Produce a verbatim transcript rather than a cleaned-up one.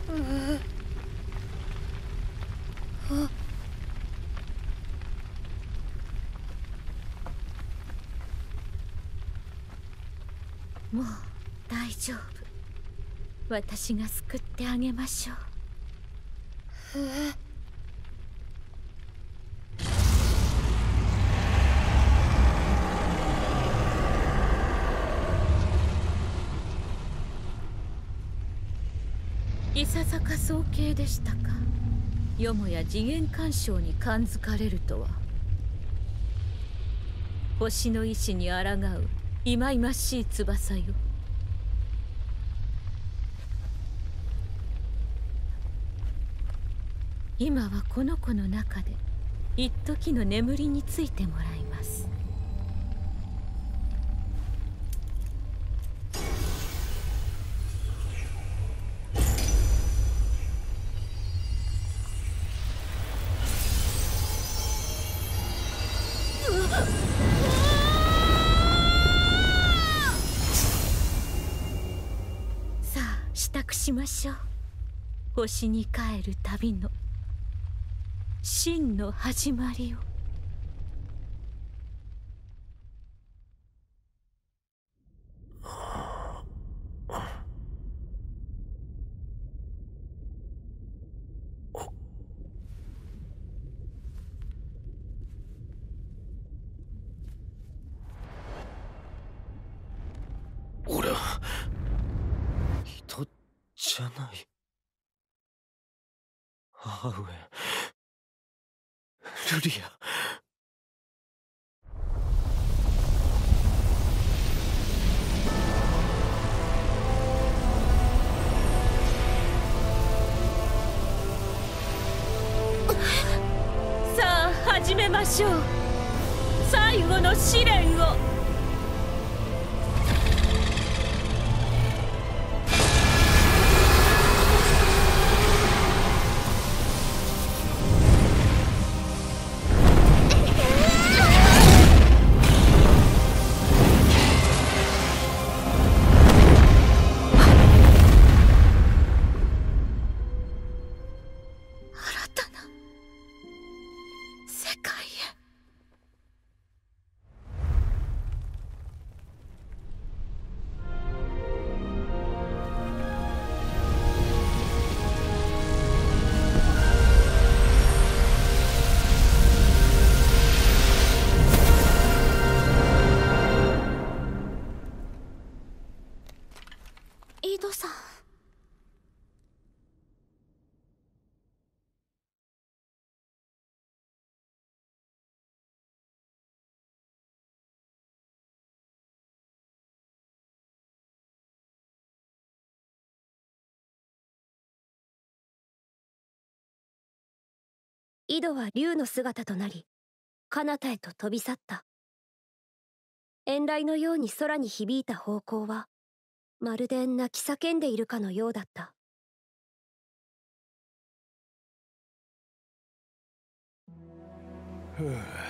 あ、もう大丈夫。私が救ってあげましょう。えいささか早計でしたか。よもや次元干渉に感づかれるとは。星の意志に抗う忌々しい翼よ。今はこの子の中で一時の眠りについてもらいます。さあ支度しましょう。星に帰る旅の真の始まりを。 俺は人じゃない。母上、ルリア。 さあ始めましょう。最後の試練を。新たな世界へ。井戸さん。 井戸は竜の姿となり彼方へと飛び去った。遠雷のように空に響いた方向はまるで泣き叫んでいるかのようだった。 ふう